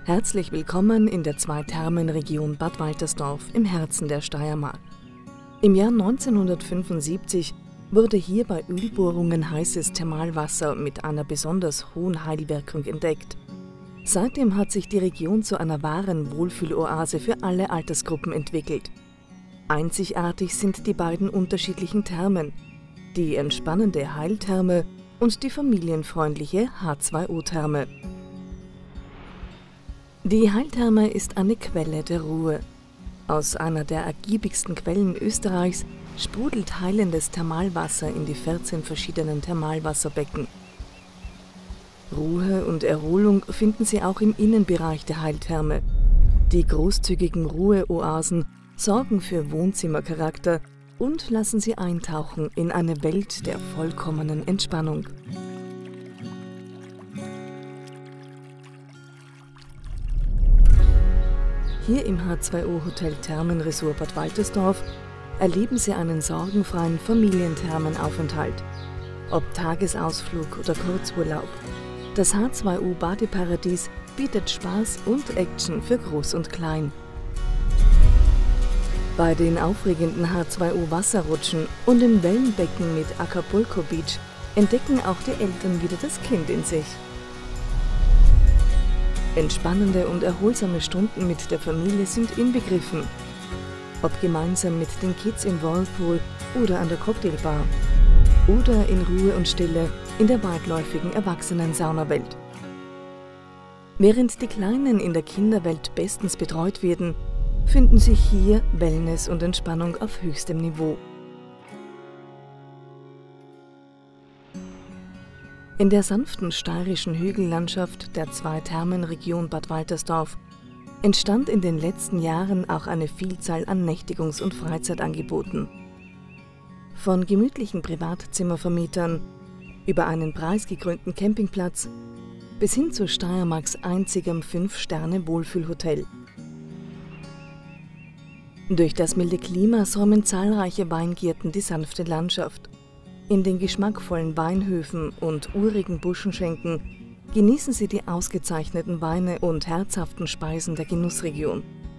Herzlich willkommen in der Zwei-Thermen-Region Bad Waltersdorf im Herzen der Steiermark. Im Jahr 1975 wurde hier bei Ölbohrungen heißes Thermalwasser mit einer besonders hohen Heilwirkung entdeckt. Seitdem hat sich die Region zu einer wahren Wohlfühloase für alle Altersgruppen entwickelt. Einzigartig sind die beiden unterschiedlichen Thermen, die entspannende Heiltherme und die familienfreundliche H2O-Therme. Die Heiltherme ist eine Quelle der Ruhe. Aus einer der ergiebigsten Quellen Österreichs sprudelt heilendes Thermalwasser in die 14 verschiedenen Thermalwasserbecken. Ruhe und Erholung finden Sie auch im Innenbereich der Heiltherme. Die großzügigen Ruheoasen sorgen für Wohnzimmercharakter und lassen Sie eintauchen in eine Welt der vollkommenen Entspannung. Hier im H2O-Hotel Thermenresort Bad Waltersdorf erleben Sie einen sorgenfreien Familienthermenaufenthalt. Ob Tagesausflug oder Kurzurlaub, das H2O-Badeparadies bietet Spaß und Action für Groß und Klein. Bei den aufregenden H2O-Wasserrutschen und im Wellenbecken mit Acapulco Beach entdecken auch die Eltern wieder das Kind in sich. Entspannende und erholsame Stunden mit der Familie sind inbegriffen. Ob gemeinsam mit den Kids im Whirlpool oder an der Cocktailbar oder in Ruhe und Stille in der weitläufigen Erwachsenen-Saunawelt. Während die Kleinen in der Kinderwelt bestens betreut werden, finden sich hier Wellness und Entspannung auf höchstem Niveau. In der sanften steirischen Hügellandschaft der Zwei-Thermen-Region Bad Waltersdorf entstand in den letzten Jahren auch eine Vielzahl an Nächtigungs- und Freizeitangeboten. Von gemütlichen Privatzimmervermietern über einen preisgekrönten Campingplatz bis hin zu Steiermarks einzigem 5-Sterne-Wohlfühlhotel. Durch das milde Klima säumen zahlreiche Weingärten die sanfte Landschaft. In den geschmackvollen Weinhöfen und urigen Buschenschenken genießen Sie die ausgezeichneten Weine und herzhaften Speisen der Genussregion.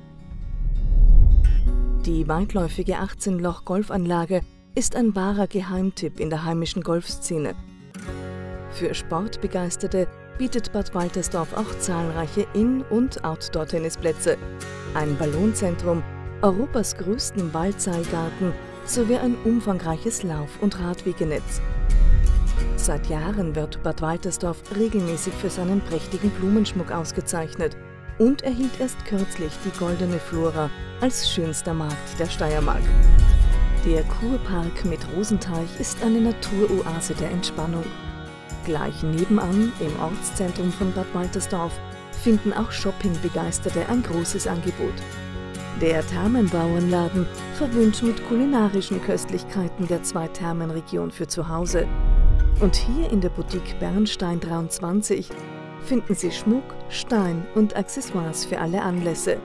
Die weitläufige 18-Loch-Golfanlage ist ein wahrer Geheimtipp in der heimischen Golfszene. Für Sportbegeisterte bietet Bad Waltersdorf auch zahlreiche In- und Outdoor-Tennisplätze, ein Ballonzentrum, Europas größten Waldseilgarten sowie ein umfangreiches Lauf- und Radwegenetz. Seit Jahren wird Bad Waltersdorf regelmäßig für seinen prächtigen Blumenschmuck ausgezeichnet und erhielt erst kürzlich die Goldene Flora als schönster Markt der Steiermark. Der Kurpark mit Rosenteich ist eine Naturoase der Entspannung. Gleich nebenan, im Ortszentrum von Bad Waltersdorf, finden auch Shoppingbegeisterte ein großes Angebot. Der Thermenbauernladen verwöhnt mit kulinarischen Köstlichkeiten der Zwei-Thermen-Region für zu Hause. Und hier in der Boutique Bernstein 23 finden Sie Schmuck, Stein und Accessoires für alle Anlässe.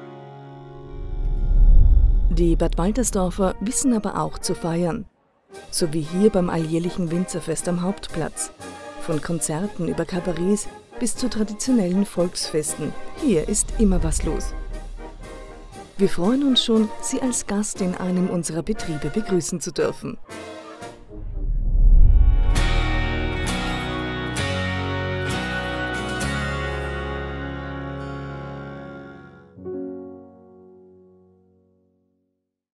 Die Bad Waltersdorfer wissen aber auch zu feiern. So wie hier beim alljährlichen Winzerfest am Hauptplatz. Von Konzerten über Kabarets bis zu traditionellen Volksfesten. Hier ist immer was los. Wir freuen uns schon, Sie als Gast in einem unserer Betriebe begrüßen zu dürfen.